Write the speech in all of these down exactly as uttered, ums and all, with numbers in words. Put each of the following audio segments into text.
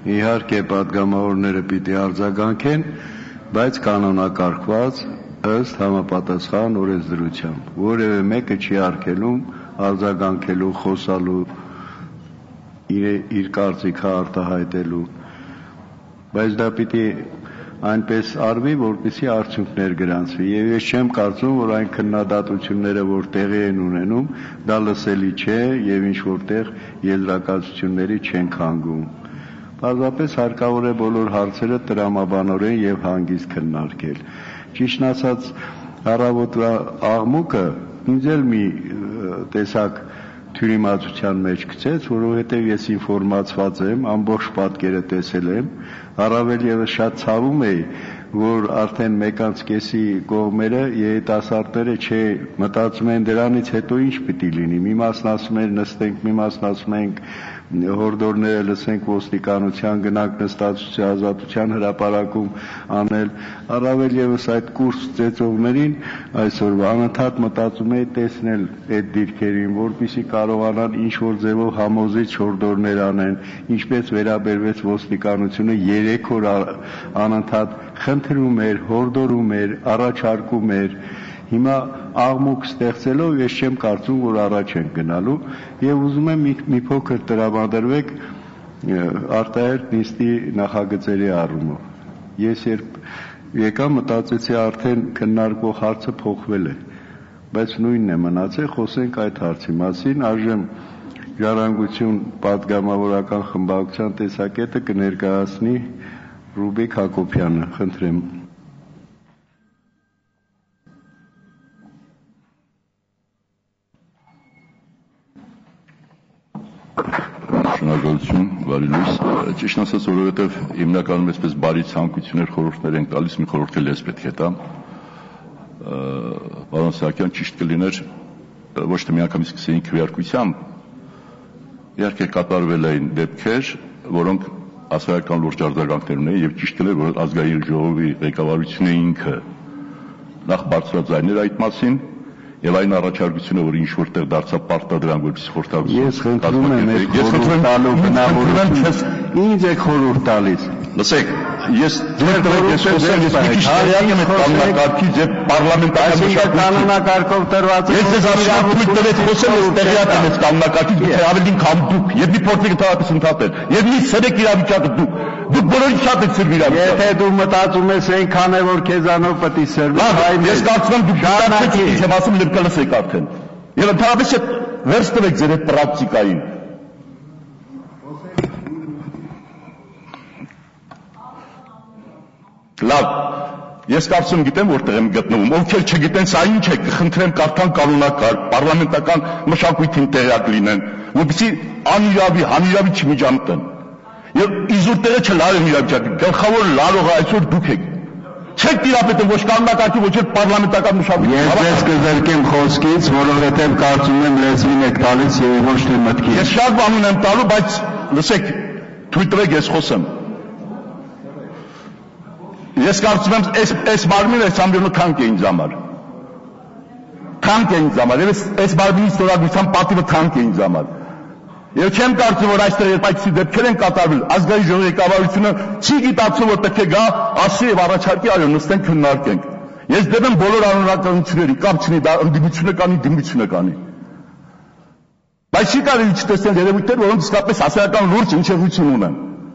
իհարկե պատգամավորները պիտի արձագանքեն, բայց կանոնակարգված ըստ համապատասխան օրենսդրության, որևէ մեկը չի արգելում արձագանքելու, խոսալու, իր կարծիքը արտահայտելու, բայց դա պիտի այնպես արվի, որպեսզի արդյունքներ գրանցվի, եւ ես չեմ կարծում, որ այն քննադատությունները, որ տեղի են ունենում, դա լսելի չէ եւ ինչ որտեղ եզրակացությունների չեն քանգում։ Պարզապես հարկավոր է բոլոր հարցերը տրամաբանորեն եւ հանգիստ քննարկել։ Ճիշտն ասած, առավոտվա աղմուկը ինձ էլ մի տեսակ թյուրիմացության մեջ գցեց, որովհետև ես ինֆորմացված եմ, ամբողջ պատկերը տեսել եմ, առավել ևս շատ ցավում էի, որ արդեն մեկ անց կեսի կողմերը երիտասարդները չէ մտածում են դրանից հետո ինչ պիտի լինի, մի մասն ասում են նստենք, մի մասն ասում են հորդորները լսենք ոստիկանության, գնանք նստածության ազատության հրապարակում անել, առավել ևս այդ կուրս ծեծողներին այսօրվա անընդհատ մտածում էի տեսնել այդ դիրքերին, որպեսզի կարողանան ինչ-որ ձևով համոզիչ հորդորներ անեն, ինչպես վերաբերվեց ոստիկանությունը երեք օր անընդհատ խնդրում էր, հորդորում էր, առաջարկում էր, հիմա աղմուկ ստեղծելով ես չեմ կարծում, որ առաջ են գնալու եւ ուզում եմ մի, մի փոքր տրամադրվեք արտահերթ նիստի նախագծերի առումով։ Ես երբ եկա մտածեցի արդեն քննարկվող հարցը փոխվել է, բայց նույնն է մնացել, խոսենք այդ հարցի մասին, այժմ Ժառանգություն պատգամավորական խմբակցության տեսակետը կներկայացնի Ռուբիկ Հակոբյանը, խնդրեմ։ Շնորհակալություն, բարի լույս, ճիշտ ասած, որովհետև հիմնականում այսպես բարի ցանկություններ, խորհուրդներ են տալիս, մի խորհուրդ էլ ես պետք է տամ, պարոն Սահակյան, ճիշտ կլիներ ոչ թե միանգամից սկսեին քվեարկությամբ, իհարկե կատարվել էին դեպքեր, որոնք ասայական լուրջ արձագանքներ ունեին եւ ճիշտ կլիներ, որ ազգային ժողովի ղեկավարությունը ինքը նախ բարձրաձայներ այդ մասին եւ այն առաջարկությունը, որ ինչ որտեղ դարձավ պարտադրանք, որպես խորհրդակցություն։ Ես խնդրում եմ ես խորհուրդ տալու բնավորություն, ինձ եք խորհուրդ տալիս։ Լսեք, ես ձեր դրոց խոսեմ, ես մի քիչ հրաժարվում եմ կանոնակարգից եւ պարլամենտարական մշակույթի կանոնակարգով տրված է։ Ես ձեզ աշխատում տվեց խոսել, որ տեղյակ եմ այս կանոնակարգից, գուցե ավելին քան դուք, եւ մի փորձեք ընդհանրապես ընդհատել։ Եվ մի սրեք իրավիճակը դուք, դուք բոլորին շատ եք սրվի իրավիճակը։ Եթե դու մտածում ես այնքան է, որ քեզանով պետք է սրվի, ես կարծում եմ դուք դարձեք, չեմ ասում լրիվ կլսեք արդեն։ Եվ ընդհանրապես վերջ տվեք ձեր այդ պրակտիկային։ Լավ, ես կարծում գիտեմ որտեղ եմ գտնվում, ովքեր չգիտեն սա ինչ է, կխնդրեմ կարդան կանոնակարգ, պարլամենտական մշակույթին տեղյակ լինեն, որպեսզի անիրավի, հանիրավի չմիջամտեն։ Եվ իզուր տեղը չլարեն իրավիճակը, գլխավոր լարողը այսօր դուք եք։ Չեք տիրապետում ոչ կանոնակարգի, ոչ էլ պարլամենտական մշակույթի։ Ես ձեզ կզրկեմ խոսքից, որովհետև կարծում եմ լեզվին եք տալիս եւ ոչ թե մտքին։ Ես շատ բան ունեմ տալու, բայց լսեք, թույլ տվեք ես խոսեմ։ Ես կարծում եմ այս այս մարմինը այս ամբողջը թանկ է ինձ համար։ Թանկ է ինձ համար, եւ այս մարմինի ստորագրության պատիվը թանկ է ինձ համար։ Եվ չեմ կարծում, որ այստեղ երբ այդպիսի դեպքեր են կատարվել, ազգային ժողովի ղեկավարությունը չի գիտակցում, որ պետք է գա, ասի եւ առաջարկի, այո, նստենք քննարկենք։ Ես դեմ եմ բոլոր անօրինականությունների, կապ չունի, դա ընդդիմությունը կանի, դիմությունը կանի։ Բայց չի կարելի չտեսնել երևույթներ, որոնք իսկապես հասարակական լուրջ հնչեղություն ունեն։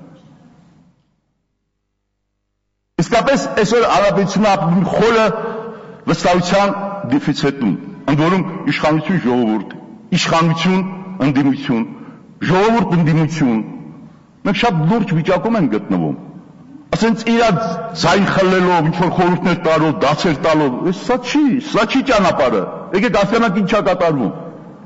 Իսկապես այսօր արաբեցությունը ապրում խորը վստահության դեֆիցիտում, ընդ որում իշխանություն ժողովուրդ, իշխանություն ընդդիմություն, ժողովուրդ ընդդիմություն, մենք շատ լուրջ վիճակում են գտնվում։ Ասենց իրար ձայն խլելով, ինչ-որ խորհուրդներ տալով, դասեր տալով, սա չի, սա չի ճանապարհը։ Եկեք հասկանանք ինչ է կատարվում։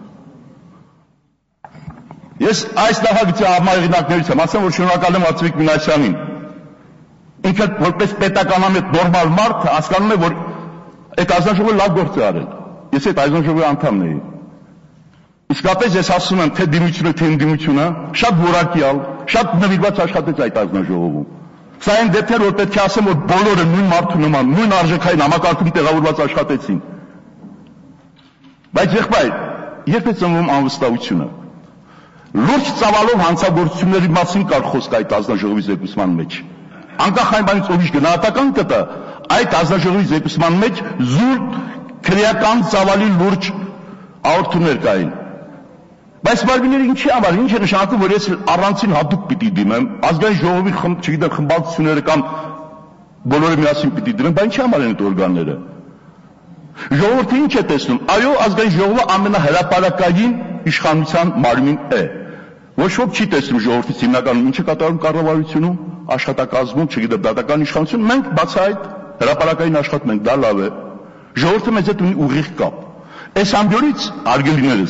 Ես այս նախագծի համահեղինակներից եմ, ասեմ, որ շնորհակալ եմ Ացվիկ Մինասյանին։ Ինքը որպես պետականամետ նորմալ մարդ հասկանում է, որ այդ ազգանշողը լավ գործ է արել։ Ես այդ ազգանշողի անդամն էի։ Իսկապես ես ասում եմ, թե դիմությունը, թե ընդդիմությունը շատ որակյալ, շատ նվիրված աշխատեց այդ ազգանշողովում։ Սա այն դեպքեր, որ պետք է ասեմ, որ բոլորը նույն մարդու նման, նույն արժեքային համակարգում տեղավորված աշխատեցին։ Բայց եղբայր, երբ է ծնվում անվստահությունը։ լուրջ ծավալով հանցագործությունների մասին կար խոսք այդ հանձնաժողովի զեկուցման մեջ։ Անկախ այնից ով ինչ գնահատական կտա, այդ հանձնաժողովի զեկուցման մեջ զուր քրեական ծավալի լուրջ աղոթումներ կային։ Բայց մարմինները ինչի համար, ինչ է նշանակում, որ ես առանցին հատուկ պիտի դիմեմ, ազգային ժողովի չգիտեմ խմբակցությունները կամ բոլորը միասին պիտի դիմեն, բայց ինչի համար են այդ օրգանները։ Ժողովուրդը ինչ է տեսնում, այո, ազգային ժողովը ամենահրապարակային իշխանության մարմին է։ Ոչ ոք չի տեսնում ժողովրդից հիմնականում ինչ է կատարում կառավարությունում, աշխատակազմում, չգիտեմ, դատական իշխանություն, մենք բացի այդ հրապարակային աշխատում ենք, դա լավ է։ Ժողովուրդը մեզ հետ ունի ուղիղ կապ։ Այս ամբյորից արգելիներս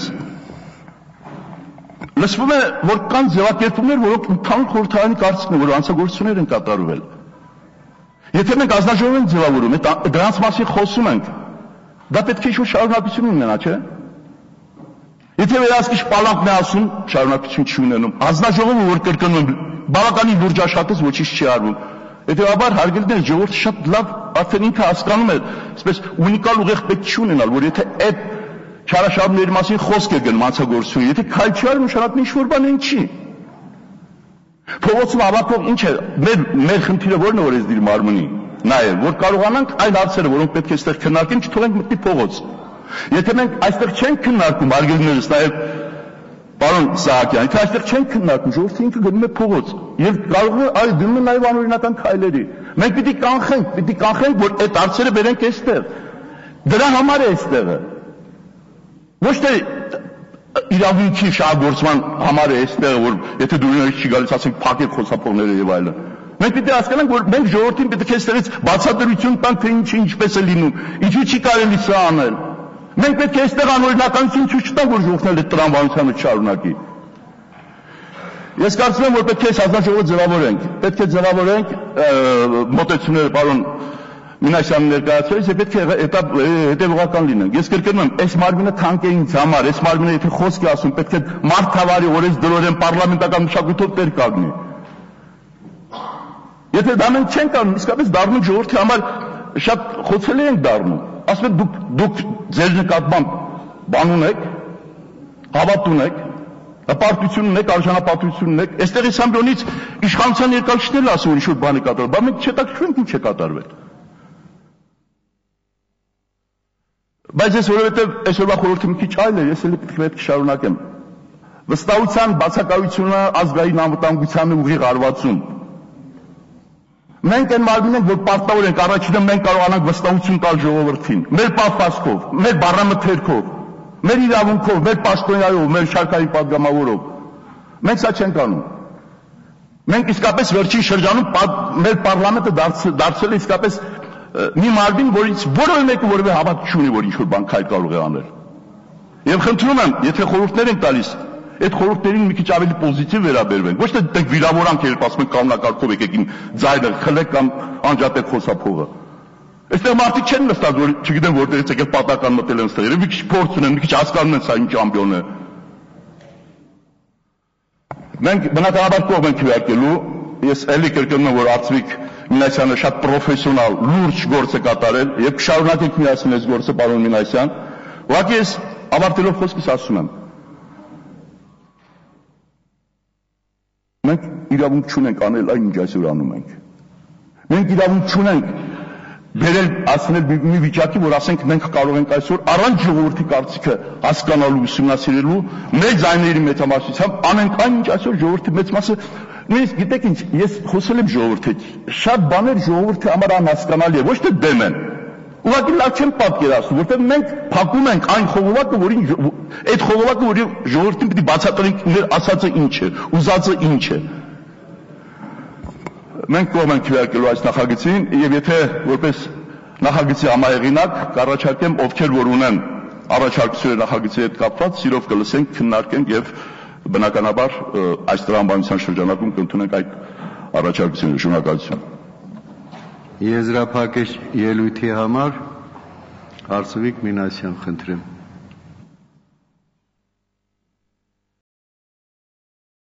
լսվում է, որ կան ձևակերպումներ, որոնք ընդհանուր խորհրդարանի կարծիքն է, որ հանցագործություններ են կատարվել։ Եթե մենք հանձնաժողով ենք ձևավորում, դրանց մասին խոսում ենք, դա պետք է ինչ-որ շարունակություն ունենա, չէ՞։ Եթե վերահսկիչ պալանքն է ասում, շարունակություն չի ունենում։ Հանձնաժողովը որ կրկնում, բավականին լուրջ աշխատեց, ոչինչ չի արվում։ Հետևաբար հարգելիներ, ժողովուրդը շատ լավ արդեն ինքը հասկանում է, այսպես ունիկալ ուղեղ պետք չի ունենալ, որ եթե այդ չարաշահումների մասին խոսք է գնում հանցագործություն, եթե քայլ չի արվում, նշանակում ինչ որ բան չի։ Փողոցում հավաքող ինչ է, մեր մեր խնդիրը ո՞րն է, որ ես դիր մարմնի։ Նաև որ կարողանանք այն հարցերը, որոնք պետք է այստեղ քննարկենք, չթողենք մտնի փողոց։ Եթե մենք այստեղ չենք քննարկում, արգելիներս նաև պարոն Սահակյան, եթե այստեղ չենք քննարկում, ժողովուրդը ինքը գնում է փողոց եւ կարող է այլ դնում է նաև անօրինական քայլերի։ Մենք պիտի կանխենք, պիտի կանխենք, որ այդ հարցերը բերենք այստեղ։ Դրա համար է այստեղը։ Ոչ թե իրավունքի շահագործման համար է այստեղը, որ եթե դուրս չի գալիս, ասենք փակեք խոսափողները եւ այլն։ Մենք պիտի հասկանանք, որ մենք ժողովրդին պետք է այստեղից բացատրություն տանք, թե ինչի ինչպես է լինում, ինչու չի կարելի սա անել։ Մենք պետք է այստեղ անօրինականություն ցույց տանք, որ ժողովուրդն այդ տրամաբանությունը չշարունակի։ Ես կարծում եմ, որ պետք է այս հանձնաժողովը ձևավորենք, պետք է ձևավորենք մոտեցումները պարոն Մինասյանի ներկայացրած, եւ պետք է հետեւողական լինենք։ Ես կրկնում եմ, այս մարմինը թանկ է ինձ համար, այս մարմինը եթե խոսք է ասում, պետք է մարդավարի օրես դրորեն պարլամենտական մշակույթով տեր կանգնի։ Եթե դա մենք չենք անում, իսկապես դառնում ժողովրդի համար շատ խոցելի ենք դառնում։ Ասում են դուք դուք ձեր նկատմամբ բան ունեք, հավատ ունեք, հպարտություն ունեք, արժանապատվություն ունեք։ Այստեղից ամբյոնից իշխանության երկալիչներն ասում են ինչ-որ բան է կատարվել, բայց մենք չհետաքրքրենք ինչ է կատարվել։ Բայց ես որովհետև այսօրվա խորհուրդը մի քիչ այլ է, ես էլ պետք է շարունակեմ։ Վստահության բացակայությունը ազգային անվտանգության ուղիղ հարվածում։ Մենք այն մարմին ենք, որ պարտավոր ենք առաջինը մենք կարողանանք վստահություն տալ ժողովրդին, մեր պատասխանով, մեր բառամթերքով, մեր իրավունքով, մեր պաշտոնյայով, մեր շարքային падգամավորով։ Մենք սա չենք անում։ Մենք իսկապես վերջին շրջանում մեր պարլամենտը դարձել է իսկապես մի մարմին, որից որևէ մեկը որևէ հավատ չունի, որ ինչ-որ բան քայլ կարող է անել։ Եվ խնդրում եմ, եթե խորհուրդներ են տալիս, այդ խորհուրդներին մի քիչ ավելի պոզիտիվ վերաբերվենք, ոչ թե դեք վիրավորանք, երբ ասում են կանոնակարգով եկեք իմ ձայնը խլեք կամ անջատեք խոսափողը։ Այստեղ մարդիկ չեն նստած, որ չգիտեմ որտեղից եկել պատական մտել են ստեղ, մի քիչ փորձ ունեն, մի քիչ հասկանում են սա ինչ ամբիոն է։ Մենք բնականաբար կողմ ենք քվեարկելու, ես էլի կրկնում եմ, որ Արծվիկ Մինասյանը շատ պրոֆեսիոնալ, լուրջ գործ է կատարել եւ կշարունակենք միասին այս գործը, պարոն Մինասյան։ Ուղղակի ես ավարտելով խոսքս ասում եմ։ Մենք իրավունք չունենք անել այն, ինչ այսօր անում ենք։ Մենք իրավունք չունենք բերել ասնել մի վիճակի, որ ասենք մենք կարող ենք այսօր առանց ժողովրդի կարծիքը հասկանալու, ուսումնասիրելու, մեր ձայների մեծամասնությամբ անենք այն, ինչ այսօր ժողովրդի մեծ մասը նույնիսկ գիտեք ինչ, ես խոսել եմ ժողովրդի հետ, շատ բաներ ժողովրդի համար անհասկանալի է, ոչ թե դեմ են։ Ուղղակի լավ չեմ պատկերացնում, որտեղ մենք փակում ենք այն խողովակը, որին այդ խողովակը, որի ժողովրդին պիտի բացատրենք մեր ասածը ինչ է, ուզածը ինչ է։ Մենք կողմ ենք քվեարկելու այս նախագծին եւ եթե որպես նախագծի համահեղինակ կառաջարկեմ ովքեր որ ունեն առաջարկություններ նախագծի հետ կապված, սիրով կլսենք, քննարկենք եւ բնականաբար այս տրամաբանության շրջանակում կընդունենք այդ առաջարկությունը։ Շնորհակալություն։ Եզրափակիչ ելույթի համար Արծվիկ Մինասյան, խնդրեմ։